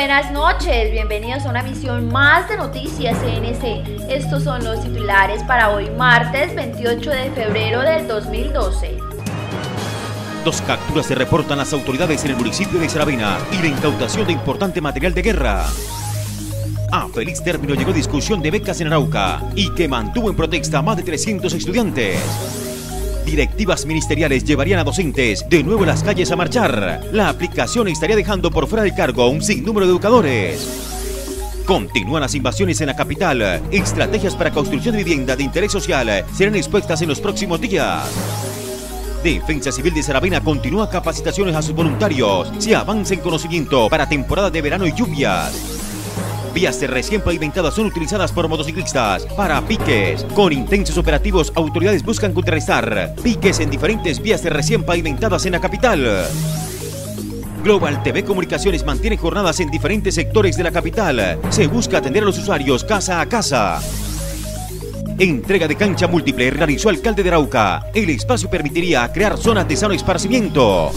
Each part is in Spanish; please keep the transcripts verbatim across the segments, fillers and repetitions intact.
Buenas noches, bienvenidos a una emisión más de Noticias C N C. Estos son los titulares para hoy martes veintiocho de febrero del dos mil doce. Dos capturas se reportan las autoridades en el municipio de Saravena y la incautación de importante material de guerra. A feliz término llegó discusión de becas en Arauca y que mantuvo en protesta a más de trescientos estudiantes. Directivas ministeriales llevarían a docentes de nuevo a las calles a marchar. La aplicación estaría dejando por fuera de cargo a un sinnúmero de educadores. Continúan las invasiones en la capital. Estrategias para construcción de vivienda de interés social serán expuestas en los próximos días. Defensa Civil de Saravena continúa capacitaciones a sus voluntarios. Se avanza en conocimiento para temporada de verano y lluvias. Vías recién pavimentadas son utilizadas por motociclistas para piques. Con intensos operativos, autoridades buscan contrarrestar piques en diferentes vías recién pavimentadas en la capital. Global T V Comunicaciones mantiene jornadas en diferentes sectores de la capital. Se busca atender a los usuarios casa a casa. Entrega de cancha múltiple realizó alcalde de Arauca. El espacio permitiría crear zonas de sano esparcimiento.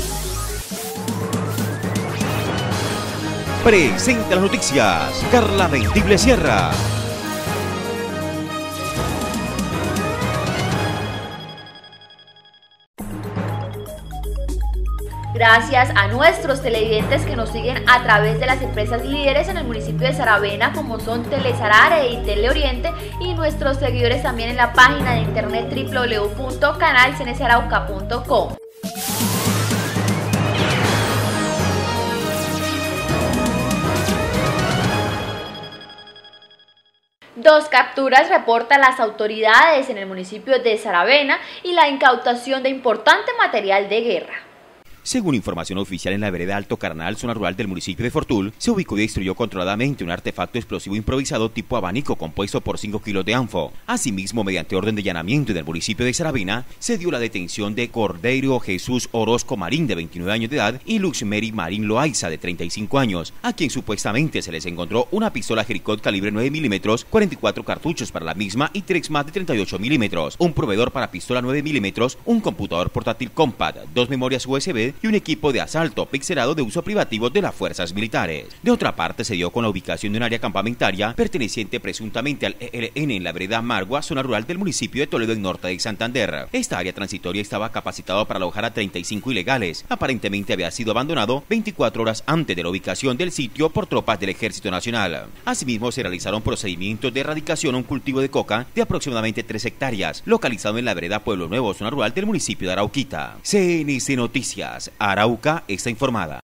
Presenta las noticias, Carla Vendible Sierra. Gracias a nuestros televidentes que nos siguen a través de las empresas líderes en el municipio de Saravena, como son Telesarare y Teleoriente, y nuestros seguidores también en la página de internet doble u doble u doble u punto canal c n c arauca punto com. Dos capturas reportan las autoridades en el municipio de Saravena y la incautación de importante material de guerra. Según información oficial, en la vereda Alto Carnal, zona rural del municipio de Fortul, se ubicó y destruyó controladamente un artefacto explosivo improvisado tipo abanico compuesto por cinco kilos de anfo. Asimismo, mediante orden de allanamiento en el municipio de Saravena, se dio la detención de Cordeiro Jesús Orozco Marín, de veintinueve años de edad, y Luxmeri Marín Loaiza, de treinta y cinco años, a quien supuestamente se les encontró una pistola Jericot calibre nueve milímetros, cuarenta y cuatro cartuchos para la misma y tres más de treinta y ocho milímetros, un proveedor para pistola nueve milímetros, un computador portátil Compact, dos memorias U S B y un equipo de asalto pixelado de uso privativo de las fuerzas militares. De otra parte, se dio con la ubicación de un área campamentaria perteneciente presuntamente al E L N en la vereda Margua, zona rural del municipio de Toledo, en norte de Santander. Esta área transitoria estaba capacitada para alojar a treinta y cinco ilegales. Aparentemente había sido abandonado veinticuatro horas antes de la ubicación del sitio por tropas del Ejército Nacional. Asimismo, se realizaron procedimientos de erradicación a un cultivo de coca de aproximadamente tres hectáreas, localizado en la vereda Pueblo Nuevo, zona rural del municipio de Arauquita. C N C Noticias, Arauca está informada.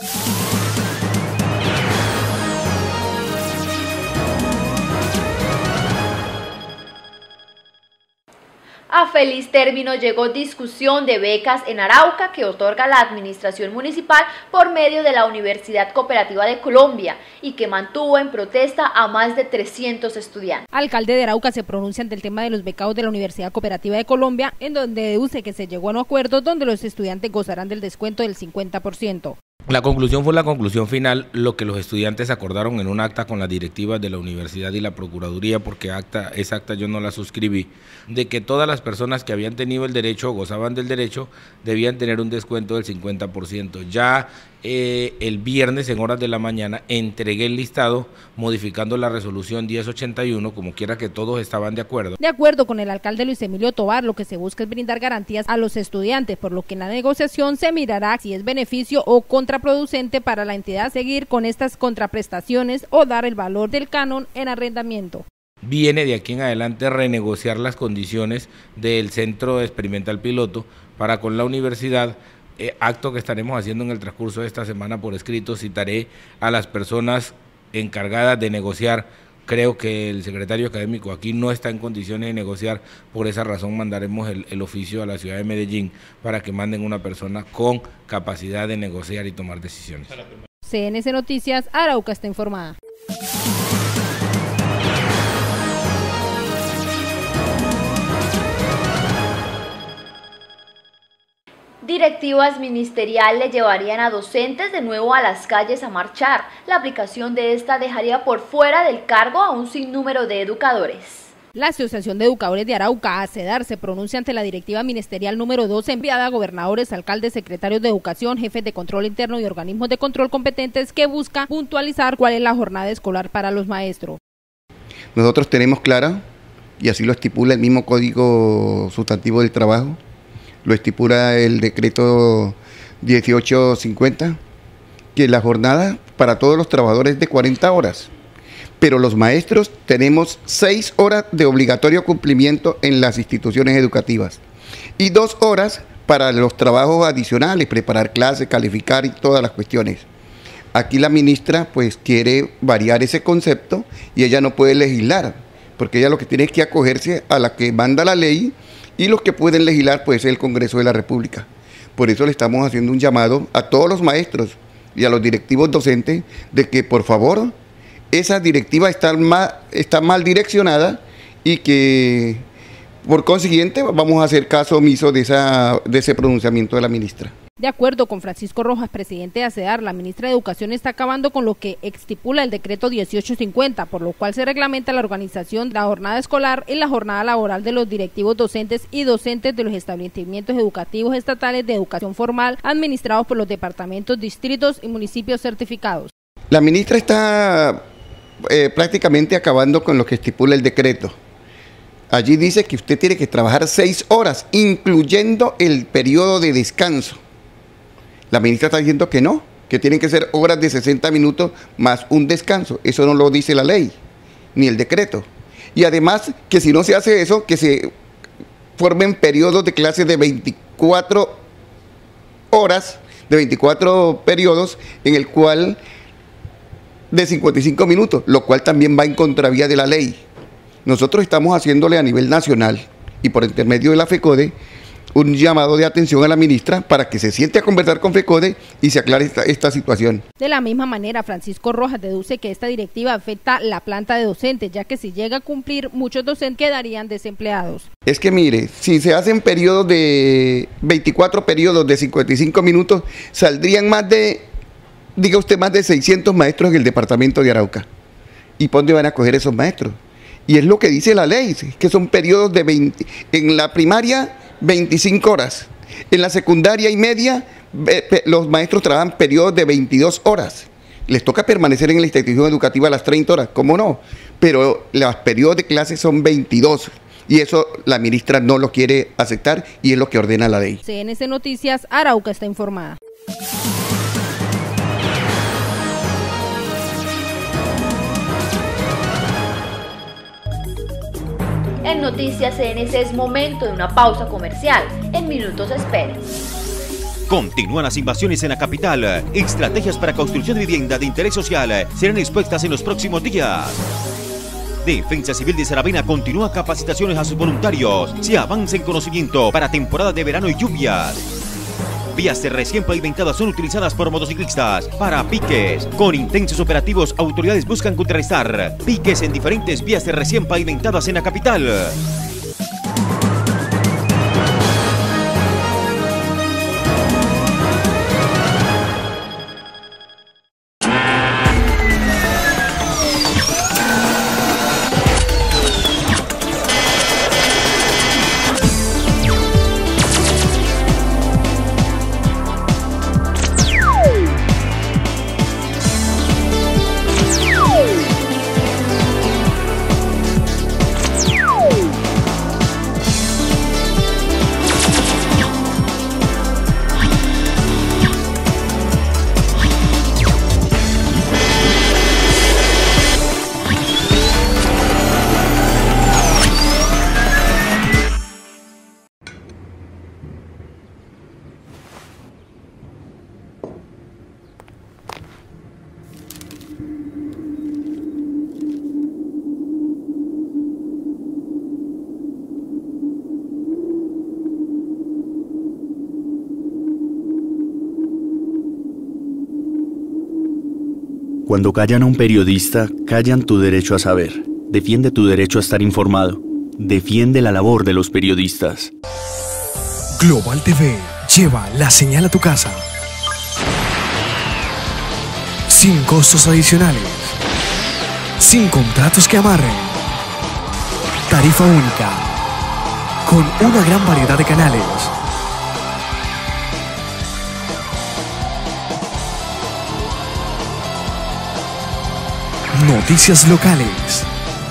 A feliz término llegó discusión de becas en Arauca que otorga la administración municipal por medio de la Universidad Cooperativa de Colombia y que mantuvo en protesta a más de trescientos estudiantes. Alcalde de Arauca se pronuncia ante el tema de los becados de la Universidad Cooperativa de Colombia, en donde deduce que se llegó a un acuerdo donde los estudiantes gozarán del descuento del cincuenta por ciento. La conclusión fue la conclusión final, lo que los estudiantes acordaron en un acta con las directivas de la universidad y la procuraduría, porque acta, esa acta yo no la suscribí, de que todas las personas que habían tenido el derecho o gozaban del derecho debían tener un descuento del cincuenta por ciento. Ya eh, el viernes en horas de la mañana entregué el listado modificando la resolución diez ochenta y uno, como quiera que todos estaban de acuerdo. De acuerdo con el alcalde Luis Emilio Tobar, lo que se busca es brindar garantías a los estudiantes, por lo que en la negociación se mirará si es beneficio o contraproducente para la entidad seguir con estas contraprestaciones o dar el valor del canon en arrendamiento. Viene de aquí en adelante renegociar las condiciones del centro experimental piloto para con la universidad, eh, acto que estaremos haciendo en el transcurso de esta semana por escrito. Citaré a las personas encargadas de negociar. Creo que el secretario académico aquí no está en condiciones de negociar, por esa razón mandaremos el, el oficio a la ciudad de Medellín para que manden una persona con capacidad de negociar y tomar decisiones. C N C Noticias, Arauca está informada. Directivas ministeriales llevarían a docentes de nuevo a las calles a marchar. La aplicación de esta dejaría por fuera del cargo a un sinnúmero de educadores. La Asociación de Educadores de Arauca, ACEDAR, se pronuncia ante la directiva ministerial número doce enviada a gobernadores, alcaldes, secretarios de educación, jefes de control interno y organismos de control competentes que busca puntualizar cuál es la jornada escolar para los maestros. Nosotros tenemos clara, y así lo estipula el mismo Código Sustantivo del Trabajo, lo estipula el decreto dieciocho cincuenta, que la jornada para todos los trabajadores es de cuarenta horas, pero los maestros tenemos seis horas de obligatorio cumplimiento en las instituciones educativas y dos horas para los trabajos adicionales, preparar clases, calificar y todas las cuestiones. Aquí la ministra pues quiere variar ese concepto y ella no puede legislar, porque ella lo que tiene es que acogerse a la que manda la ley, y los que pueden legislar pues es el Congreso de la República. Por eso le estamos haciendo un llamado a todos los maestros y a los directivos docentes de que por favor esa directiva está mal, está mal direccionada y que por consiguiente vamos a hacer caso omiso de, esa, de ese pronunciamiento de la ministra. De acuerdo con Francisco Rojas, presidente de ACEDAR, la ministra de Educación está acabando con lo que estipula el decreto dieciocho cincuenta, por lo cual se reglamenta la organización de la jornada escolar y la jornada laboral de los directivos docentes y docentes de los establecimientos educativos estatales de educación formal administrados por los departamentos, distritos y municipios certificados. La ministra está eh, prácticamente acabando con lo que estipula el decreto. Allí dice que usted tiene que trabajar seis horas, incluyendo el periodo de descanso. La ministra está diciendo que no, que tienen que ser horas de sesenta minutos más un descanso. Eso no lo dice la ley, ni el decreto. Y además, que si no se hace eso, que se formen periodos de clases de veinticuatro horas, de veinticuatro periodos, en el cual de cincuenta y cinco minutos, lo cual también va en contravía de la ley. Nosotros estamos haciéndole a nivel nacional y por intermedio de la FECODE un llamado de atención a la ministra para que se siente a conversar con FECODE y se aclare esta, esta situación. De la misma manera, Francisco Rojas deduce que esta directiva afecta la planta de docentes, ya que si llega a cumplir, muchos docentes quedarían desempleados. Es que mire, si se hacen periodos de veinticuatro periodos de cincuenta y cinco minutos, saldrían más de, diga usted, más de seiscientos maestros en el departamento de Arauca. ¿Y por dónde van a coger esos maestros? Y es lo que dice la ley, que son periodos de veinte, en la primaria veinticinco horas, en la secundaria y media los maestros trabajan periodos de veintidós horas, les toca permanecer en la institución educativa las treinta horas, ¿cómo no? Pero los periodos de clases son veintidós y eso la ministra no lo quiere aceptar y es lo que ordena la ley. C N C Noticias, Arauca está informada. En Noticias C N C es momento de una pausa comercial. En minutos esperen. Continúan las invasiones en la capital. Estrategias para construcción de vivienda de interés social serán expuestas en los próximos días. Defensa Civil de Saravena continúa capacitaciones a sus voluntarios. Se avanza en conocimiento para temporada de verano y lluvias. Vías recién pavimentadas son utilizadas por motociclistas para piques. Con intensos operativos, autoridades buscan contrarrestar piques en diferentes vías recién pavimentadas en la capital. Cuando callan a un periodista, callan tu derecho a saber. Defiende tu derecho a estar informado. Defiende la labor de los periodistas. Global T V lleva la señal a tu casa. Sin costos adicionales. Sin contratos que amarren. Tarifa única, con una gran variedad de canales. Noticias locales.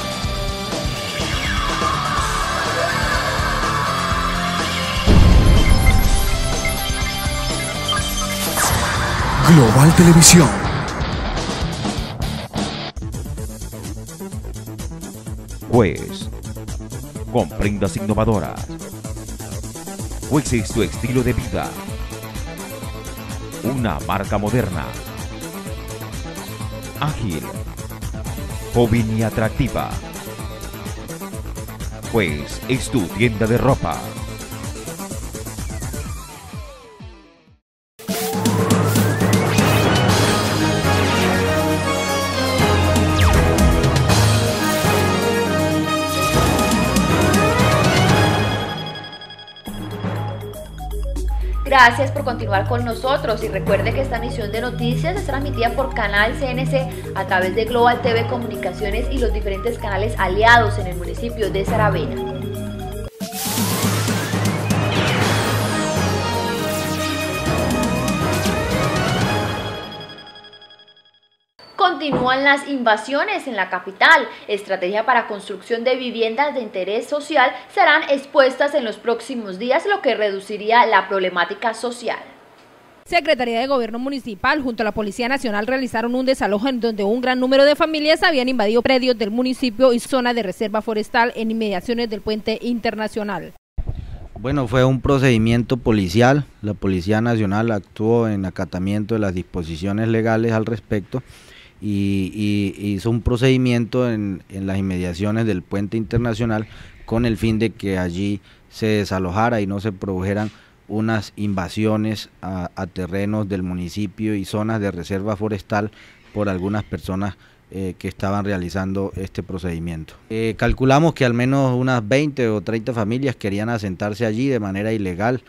Global Televisión. Juez, con prendas innovadoras. Juez es tu estilo de vida. Una marca moderna, ágil, joven y atractiva. Juez es tu tienda de ropa. Gracias por continuar con nosotros y recuerde que esta emisión de noticias es transmitida por Canal C N C a través de Global T V Comunicaciones y los diferentes canales aliados en el municipio de Saravena. Continúan las invasiones en la capital. Estrategia para construcción de viviendas de interés social serán expuestas en los próximos días, lo que reduciría la problemática social. Secretaría de Gobierno Municipal junto a la Policía Nacional realizaron un desalojo en donde un gran número de familias habían invadido predios del municipio y zona de reserva forestal en inmediaciones del puente internacional. Bueno, fue un procedimiento policial. La Policía Nacional actuó en acatamiento de las disposiciones legales al respecto y, y hizo un procedimiento en, en las inmediaciones del puente internacional con el fin de que allí se desalojara y no se produjeran unas invasiones a, a terrenos del municipio y zonas de reserva forestal por algunas personas eh, que estaban realizando este procedimiento. Eh, calculamos que al menos unas veinte o treinta familias querían asentarse allí de manera ilegal,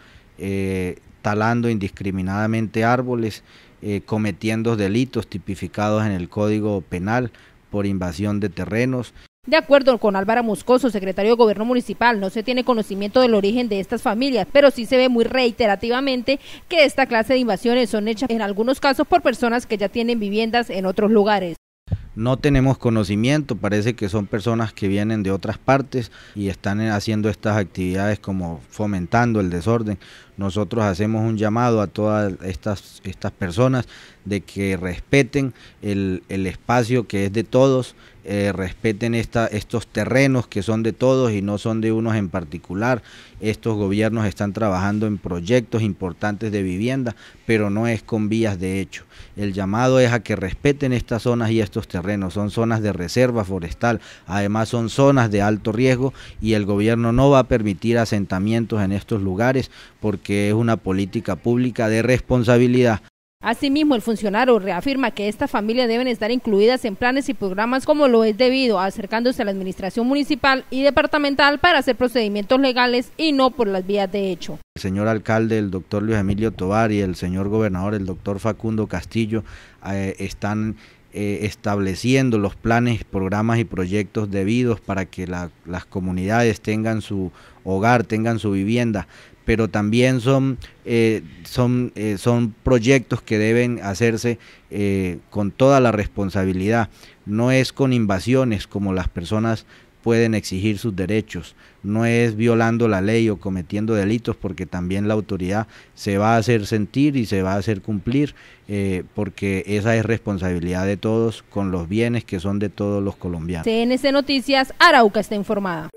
eh, talando indiscriminadamente árboles, eh, cometiendo delitos tipificados en el Código Penal por invasión de terrenos. De acuerdo con Álvaro Moscoso, secretario de Gobierno Municipal, no se tiene conocimiento del origen de estas familias, pero sí se ve muy reiterativamente que esta clase de invasiones son hechas en algunos casos por personas que ya tienen viviendas en otros lugares. No tenemos conocimiento, parece que son personas que vienen de otras partes y están haciendo estas actividades como fomentando el desorden. Nosotros hacemos un llamado a todas estas, estas personas de que respeten el, el espacio que es de todos, eh, respeten esta, estos terrenos que son de todos y no son de unos en particular. Estos gobiernos están trabajando en proyectos importantes de vivienda, pero no es con vías de hecho. El llamado es a que respeten estas zonas y estos terrenos. Son zonas de reserva forestal, además son zonas de alto riesgo y el gobierno no va a permitir asentamientos en estos lugares porque es una política pública de responsabilidad. Asimismo, el funcionario reafirma que estas familias deben estar incluidas en planes y programas como lo es debido, acercándose a la administración municipal y departamental para hacer procedimientos legales y no por las vías de hecho. El señor alcalde, el doctor Luis Emilio Tovar, y el señor gobernador, el doctor Facundo Castillo, eh, están eh, estableciendo los planes, programas y proyectos debidos para que la, las comunidades tengan su hogar, tengan su vivienda, pero también son, eh, son, eh, son proyectos que deben hacerse eh, con toda la responsabilidad. No es con invasiones como las personas pueden exigir sus derechos, no es violando la ley o cometiendo delitos, porque también la autoridad se va a hacer sentir y se va a hacer cumplir, eh, porque esa es responsabilidad de todos con los bienes que son de todos los colombianos. C N C Noticias, Arauca está informada.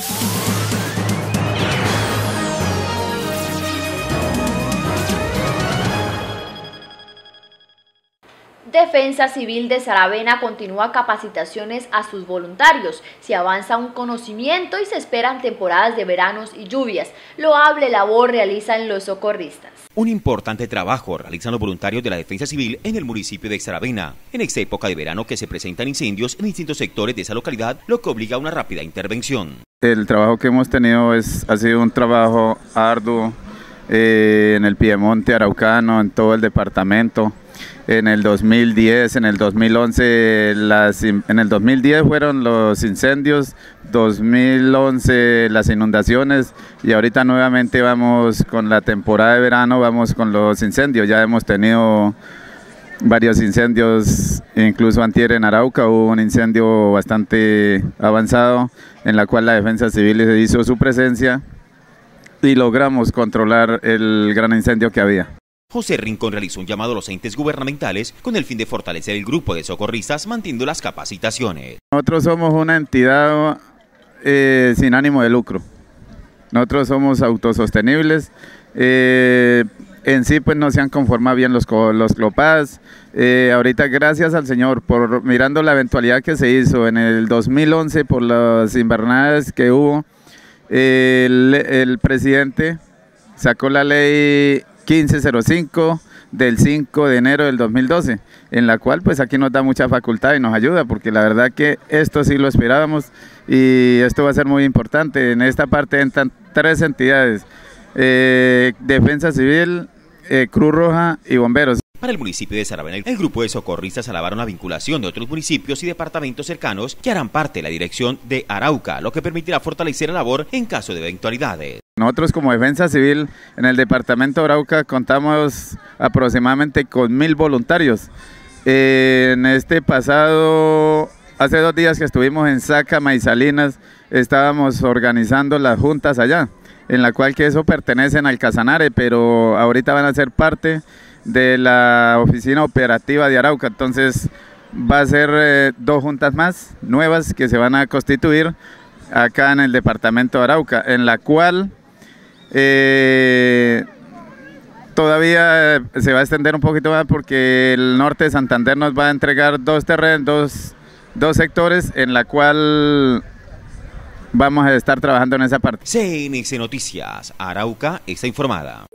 Defensa Civil de Saravena continúa capacitaciones a sus voluntarios. Se avanza un conocimiento y se esperan temporadas de veranos y lluvias. Loable labor realizan los socorristas. Un importante trabajo realizan los voluntarios de la Defensa Civil en el municipio de Saravena, en esta época de verano que se presentan incendios en distintos sectores de esa localidad, lo que obliga a una rápida intervención. El trabajo que hemos tenido es, ha sido un trabajo arduo eh, en el Piemonte araucano, en todo el departamento. En el dos mil diez, en el dos mil once, las, en el dos mil diez fueron los incendios, dos mil once las inundaciones y ahorita nuevamente vamos con la temporada de verano, vamos con los incendios. Ya hemos tenido varios incendios, incluso antier en Arauca hubo un incendio bastante avanzado en la cual la Defensa Civil hizo su presencia y logramos controlar el gran incendio que había. José Rincón realizó un llamado a los entes gubernamentales con el fin de fortalecer el grupo de socorristas manteniendo las capacitaciones. Nosotros somos una entidad eh, sin ánimo de lucro. Nosotros somos autosostenibles. Eh, en sí pues no se han conformado bien los, los CLOPAS. Eh, ahorita gracias al Señor por mirando la eventualidad que se hizo en el dos mil once por las invernales que hubo, eh, el, el presidente sacó la ley quince cero cinco del cinco de enero del dos mil doce, en la cual pues aquí nos da mucha facultad y nos ayuda, porque la verdad que esto sí lo esperábamos y esto va a ser muy importante. En esta parte entran tres entidades, eh, Defensa Civil, eh, Cruz Roja y Bomberos. Para el municipio de Saravena, el grupo de socorristas alabaron la vinculación de otros municipios y departamentos cercanos que harán parte de la dirección de Arauca, lo que permitirá fortalecer la labor en caso de eventualidades. Nosotros como Defensa Civil en el departamento de Arauca contamos aproximadamente con mil voluntarios. Eh, en este pasado, hace dos días que estuvimos en Sácama y Salinas, estábamos organizando las juntas allá, en la cual que eso pertenecen al Casanare, pero ahorita van a ser parte de la oficina operativa de Arauca. Entonces va a ser eh, dos juntas más nuevas que se van a constituir acá en el departamento de Arauca, en la cual eh, todavía se va a extender un poquito más porque el norte de Santander nos va a entregar dos terrenos, dos, dos sectores en la cual vamos a estar trabajando en esa parte. C N C Noticias, Arauca está informada.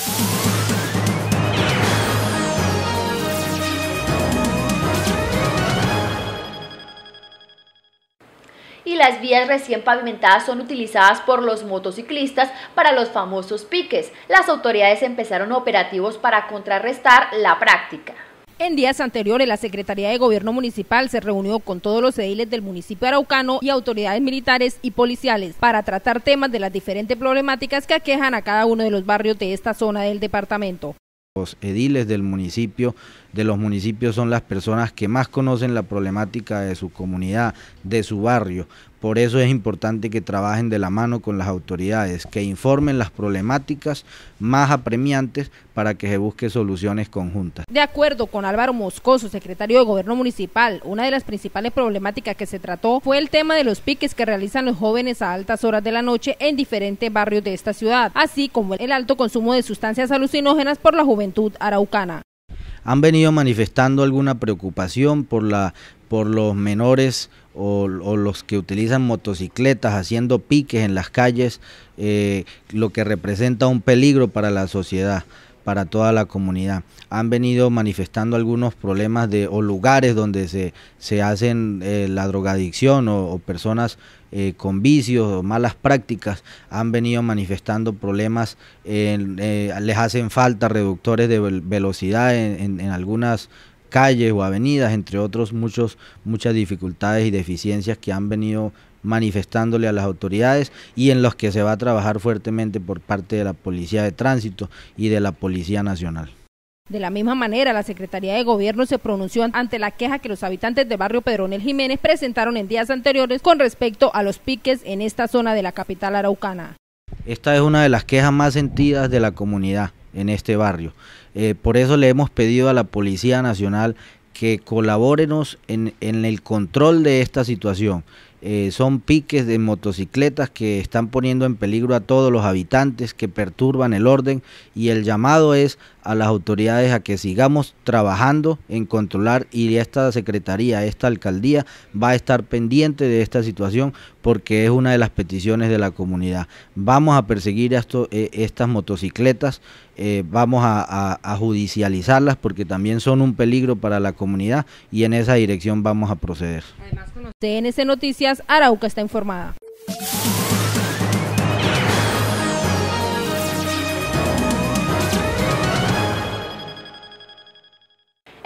Y las vías recién pavimentadas son utilizadas por los motociclistas para los famosos piques. Las autoridades empezaron operativos para contrarrestar la práctica. En días anteriores, la Secretaría de Gobierno Municipal se reunió con todos los ediles del municipio araucano y autoridades militares y policiales para tratar temas de las diferentes problemáticas que aquejan a cada uno de los barrios de esta zona del departamento. Los ediles del municipio, de los municipios, son las personas que más conocen la problemática de su comunidad, de su barrio. Por eso es importante que trabajen de la mano con las autoridades, que informen las problemáticas más apremiantes para que se busque soluciones conjuntas. De acuerdo con Álvaro Moscoso, secretario de Gobierno Municipal, una de las principales problemáticas que se trató fue el tema de los piques que realizan los jóvenes a altas horas de la noche en diferentes barrios de esta ciudad, así como el alto consumo de sustancias alucinógenas por la juventud araucana. Han venido manifestando alguna preocupación por la por los menores o, o los que utilizan motocicletas haciendo piques en las calles, eh, lo que representa un peligro para la sociedad, para toda la comunidad. Han venido manifestando algunos problemas de o lugares donde se, se hacen eh, la drogadicción o, o personas eh, con vicios o malas prácticas, han venido manifestando problemas, en, eh, les hacen falta reductores de velocidad en, en, en algunas calles o avenidas, entre otros muchos, muchas dificultades y deficiencias que han venido manifestándole a las autoridades y en los que se va a trabajar fuertemente por parte de la Policía de Tránsito y de la Policía Nacional. De la misma manera, la Secretaría de Gobierno se pronunció ante la queja que los habitantes de barrio Pedronel Jiménez presentaron en días anteriores con respecto a los piques en esta zona de la capital araucana. Esta es una de las quejas más sentidas de la comunidad en este barrio. Eh, por eso le hemos pedido a la Policía Nacional que colabórenos en, en el control de esta situación. Eh, son piques de motocicletas que están poniendo en peligro a todos los habitantes, que perturban el orden, y el llamado es a las autoridades a que sigamos trabajando en controlar, y esta secretaría, esta alcaldía va a estar pendiente de esta situación porque es una de las peticiones de la comunidad. Vamos a perseguir esto, eh, estas motocicletas, eh, vamos a, a, a judicializarlas porque también son un peligro para la comunidad y en esa dirección vamos a proceder. Además, con C N C Noticias, Arauca está informada.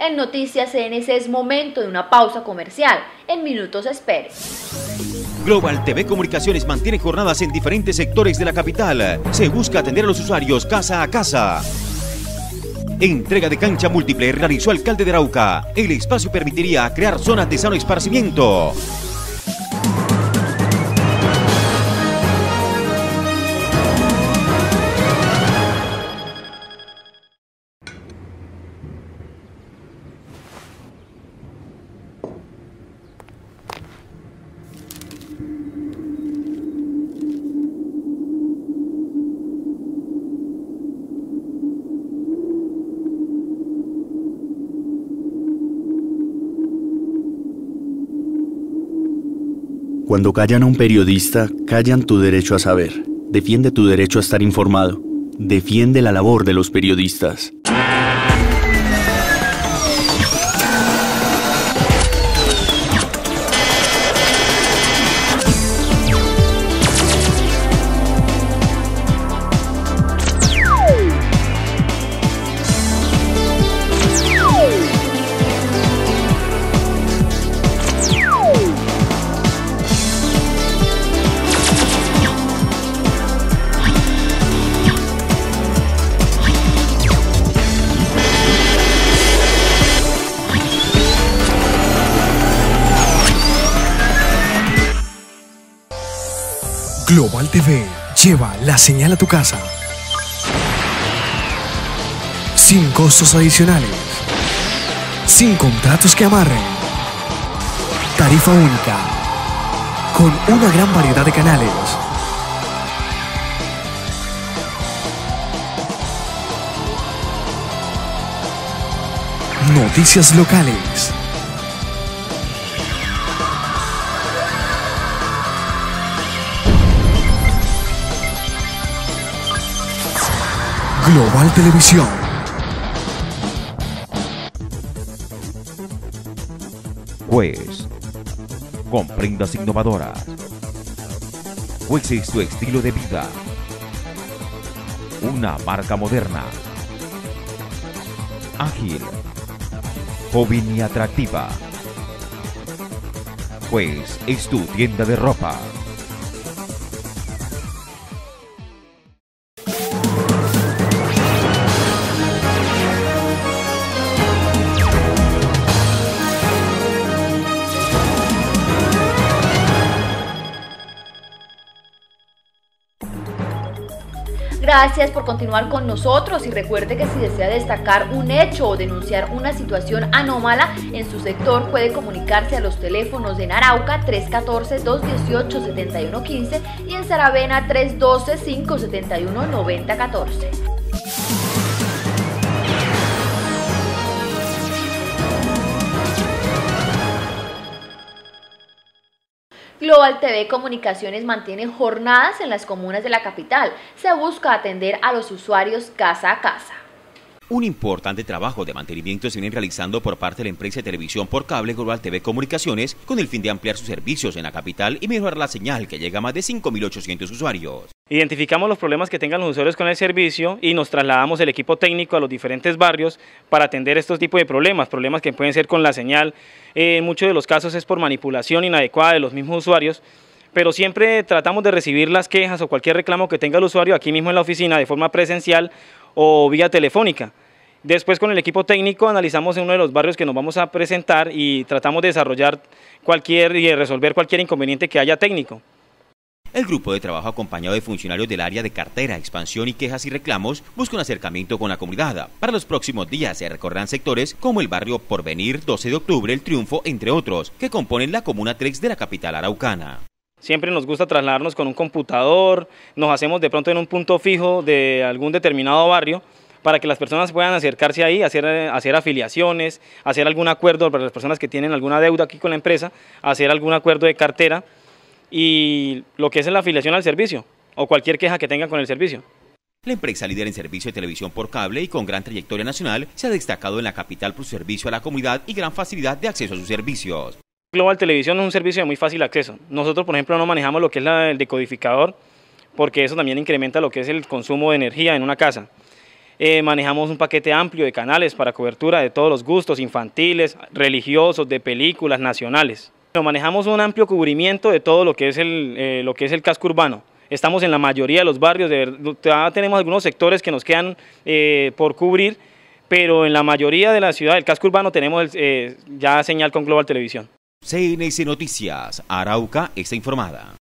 En Noticias C N C es momento de una pausa comercial. En minutos espere. Global T V Comunicaciones mantiene jornadas en diferentes sectores de la capital. Se busca atender a los usuarios casa a casa. Entrega de cancha múltiple realizó alcalde de Arauca. El espacio permitiría crear zonas de sano esparcimiento. Cuando callan a un periodista, callan tu derecho a saber. Defiende tu derecho a estar informado. Defiende la labor de los periodistas. Global T V lleva la señal a tu casa sin costos adicionales, sin contratos que amarren, tarifa única, con una gran variedad de canales. Noticias locales. Global Televisión. Juez, con prendas innovadoras. Juez es tu estilo de vida. Una marca moderna, ágil, joven y atractiva. Juez es tu tienda de ropa. Gracias por continuar con nosotros y recuerde que si desea destacar un hecho o denunciar una situación anómala en su sector puede comunicarse a los teléfonos en Arauca tres uno cuatro, dos uno ocho, siete uno uno cinco y en Saravena tres uno dos, cinco siete uno, nueve cero uno cuatro. Global T V Comunicaciones mantiene jornadas en las comunas de la capital. Se busca atender a los usuarios casa a casa. Un importante trabajo de mantenimiento se viene realizando por parte de la empresa de televisión por cable Global T V Comunicaciones con el fin de ampliar sus servicios en la capital y mejorar la señal que llega a más de cinco mil ochocientos usuarios. Identificamos los problemas que tengan los usuarios con el servicio y nos trasladamos el equipo técnico a los diferentes barrios para atender estos tipos de problemas, problemas que pueden ser con la señal, eh, en muchos de los casos es por manipulación inadecuada de los mismos usuarios, pero siempre tratamos de recibir las quejas o cualquier reclamo que tenga el usuario aquí mismo en la oficina de forma presencial o vía telefónica. Después con el equipo técnico analizamos en uno de los barrios que nos vamos a presentar y tratamos de desarrollar cualquier y de resolver cualquier inconveniente que haya técnico. El grupo de trabajo acompañado de funcionarios del área de cartera, expansión y quejas y reclamos busca un acercamiento con la comunidad. Para los próximos días se recorrerán sectores como el barrio Porvenir, doce de octubre, El Triunfo, entre otros, que componen la comuna tres de la capital araucana. Siempre nos gusta trasladarnos con un computador, nos hacemos de pronto en un punto fijo de algún determinado barrio, para que las personas puedan acercarse ahí, hacer, hacer afiliaciones, hacer algún acuerdo para las personas que tienen alguna deuda aquí con la empresa, hacer algún acuerdo de cartera y lo que es la afiliación al servicio o cualquier queja que tengan con el servicio. La empresa líder en servicio de televisión por cable y con gran trayectoria nacional se ha destacado en la capital por su servicio a la comunidad y gran facilidad de acceso a sus servicios. Global Televisión es un servicio de muy fácil acceso. Nosotros, por ejemplo, no manejamos lo que es la, el decodificador porque eso también incrementa lo que es el consumo de energía en una casa. Eh, manejamos un paquete amplio de canales para cobertura de todos los gustos infantiles, religiosos, de películas, nacionales. Manejamos un amplio cubrimiento de todo lo que es el, eh, lo que es el casco urbano. Estamos en la mayoría de los barrios, de, ya tenemos algunos sectores que nos quedan eh, por cubrir, pero en la mayoría de la ciudad, del casco urbano, tenemos eh, ya señal con Global Televisión. C N C Noticias, Arauca está informada.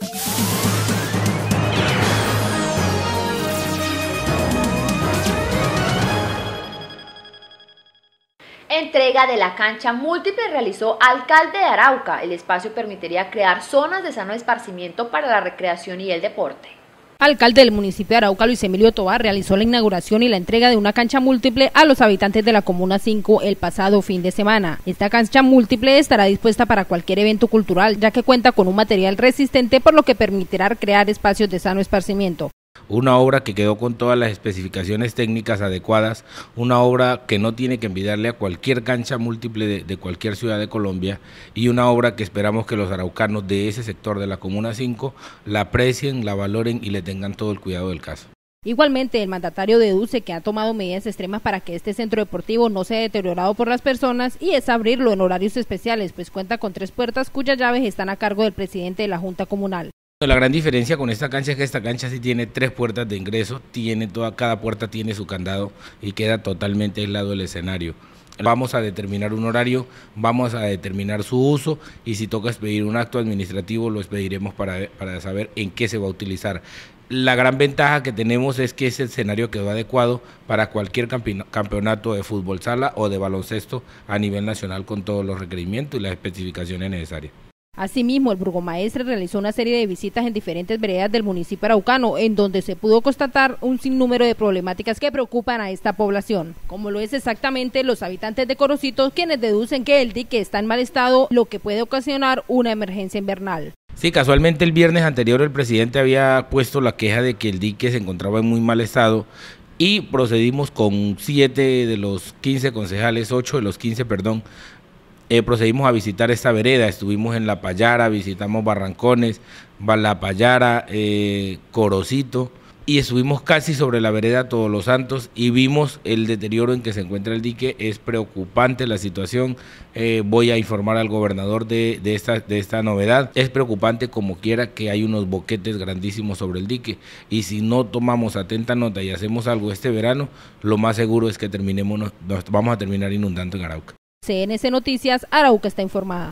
Entrega de la cancha múltiple realizó alcalde de Arauca. El espacio permitiría crear zonas de sano esparcimiento para la recreación y el deporte. Alcalde del municipio de Arauca, Luis Emilio Tovar, realizó la inauguración y la entrega de una cancha múltiple a los habitantes de la Comuna cinco el pasado fin de semana. Esta cancha múltiple estará dispuesta para cualquier evento cultural, ya que cuenta con un material resistente, por lo que permitirá crear espacios de sano esparcimiento. Una obra que quedó con todas las especificaciones técnicas adecuadas, una obra que no tiene que envidiarle a cualquier cancha múltiple de, de cualquier ciudad de Colombia, y una obra que esperamos que los araucanos de ese sector de la Comuna cinco la aprecien, la valoren y le tengan todo el cuidado del caso. Igualmente, el mandatario deduce que ha tomado medidas extremas para que este centro deportivo no sea deteriorado por las personas, y es abrirlo en horarios especiales, pues cuenta con tres puertas cuyas llaves están a cargo del presidente de la Junta Comunal. La gran diferencia con esta cancha es que esta cancha sí tiene tres puertas de ingreso, tiene toda, cada puerta tiene su candado y queda totalmente aislado el escenario. Vamos a determinar un horario, vamos a determinar su uso, y si toca expedir un acto administrativo lo expediremos para, para saber en qué se va a utilizar. La gran ventaja que tenemos es que ese escenario quedó adecuado para cualquier campeonato de fútbol sala o de baloncesto a nivel nacional, con todos los requerimientos y las especificaciones necesarias. Asimismo, el burgomaestre realizó una serie de visitas en diferentes veredas del municipio araucano, en donde se pudo constatar un sinnúmero de problemáticas que preocupan a esta población, como lo es exactamente los habitantes de Corocitos, quienes deducen que el dique está en mal estado, lo que puede ocasionar una emergencia invernal. Sí, casualmente el viernes anterior el presidente había puesto la queja de que el dique se encontraba en muy mal estado, y procedimos con siete de los quince concejales, ocho de los quince, perdón, Eh, procedimos a visitar esta vereda. Estuvimos en La Payara, visitamos Barrancones, La Payara, eh, Corocito, y estuvimos casi sobre la vereda Todos los Santos y vimos el deterioro en que se encuentra el dique. Es preocupante la situación. Eh, voy a informar al gobernador de, de, esta, de esta novedad. Es preocupante como quiera que hay unos boquetes grandísimos sobre el dique, y si no tomamos atenta nota y hacemos algo este verano, lo más seguro es que terminemos, nos, nos vamos a terminar inundando en Arauca. C N C Noticias, Arauca está informada.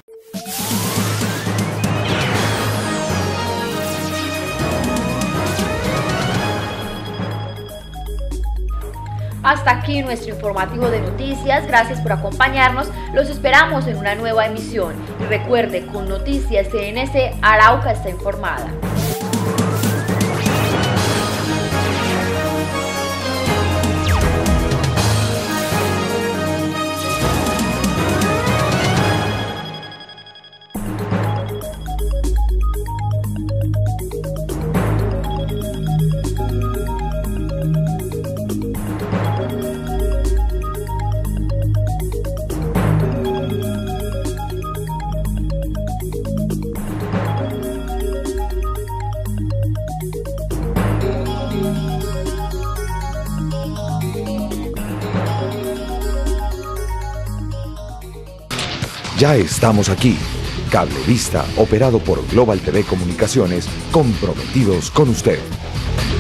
Hasta aquí nuestro informativo de noticias. Gracias por acompañarnos. Los esperamos en una nueva emisión. Y recuerde, con Noticias C N C, Arauca está informada. Ya estamos aquí. Cablevista, operado por Global T V Comunicaciones, comprometidos con usted.